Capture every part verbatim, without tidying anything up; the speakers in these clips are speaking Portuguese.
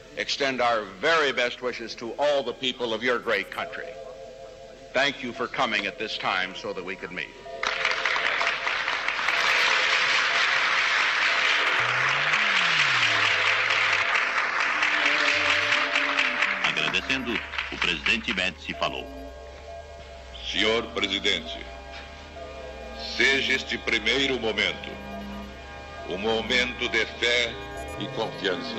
extend our very best wishes to all the people of your great country. Thank you for coming at this time so that we could meet. Agradecendo, o presidente Medici falou. Senhor presidente, seja este primeiro momento um momento de fé e confiança.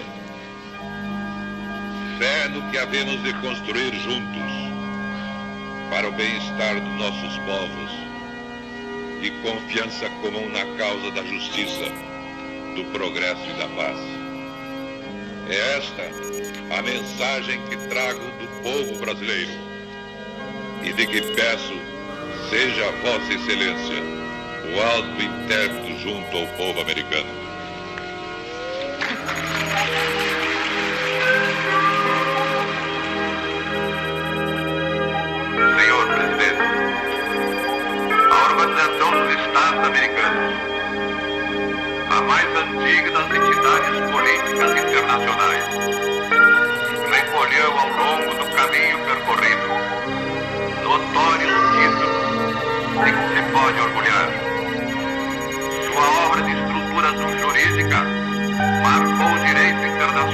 Fé no que havemos de construir juntos para o bem-estar dos nossos povos e confiança comum na causa da justiça, do progresso e da paz. É esta a mensagem que trago do povo brasileiro e de que peço seja Vossa Excelência o alto intérprete junto ao povo americano. Senhor Presidente, a Organização dos Estados Americanos, a mais antiga das entidades políticas internacionais, recolheu ao longo do caminho percorrido notórios títulos de que se pode orgulhar. Sua obra de estruturação jurídica marcou o direito internacional